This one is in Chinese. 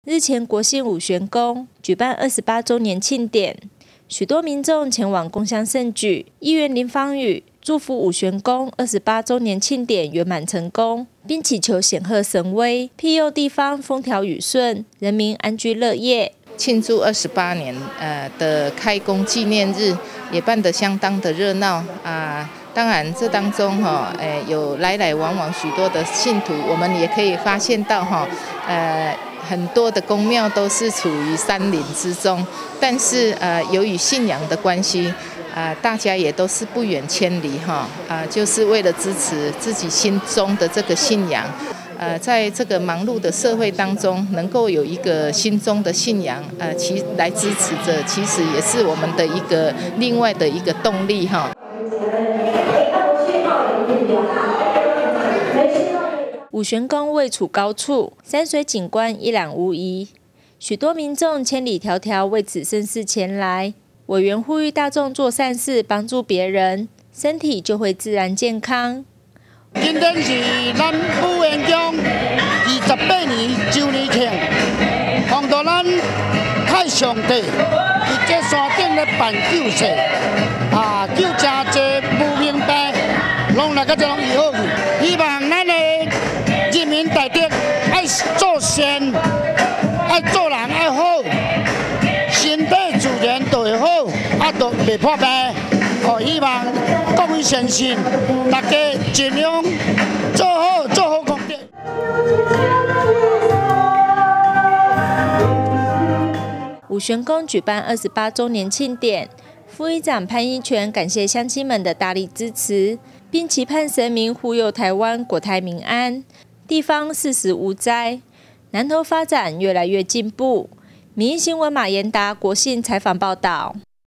日前，国姓武玄宫举办28周年庆典，许多民众前往共襄盛举。议员林芳宇祝福武玄宫28周年庆典圆满成功，并祈求显赫神威，庇佑地方风调雨顺，人民安居乐业。 庆祝28年的开工纪念日，也办得相当的热闹啊。当然，这当中有来来往往许多的信徒，我们也可以发现到很多的宫庙都是处于山林之中，但是由于信仰的关系，大家也都是不远千里就是为了支持自己心中的这个信仰。在这个忙碌的社会当中，能够有一个心中的信仰，来支持着，其实也是我们的一个另外的一个动力武玄宫位处高处，山水景观一览无遗，许多民众千里迢迢为此盛事前来。委员呼吁大众做善事，帮助别人，身体就会自然健康。 今天是咱武玄宫28年周年庆，奉到咱太上帝伫这山顶咧办救世，救真侪无明白，拢来到这拢以后，希望咱的人民大德爱做善，爱做人爱好，身体自然就会好，就袂破病。希望各位善信，大家尽量做好功德。 武玄宫举办28周年庆典，副议长潘一全感谢乡亲们的大力支持，并期盼神明护佑台湾国泰民安，地方事时无灾，南投发展越来越进步。民意新闻马延达国信采访报道。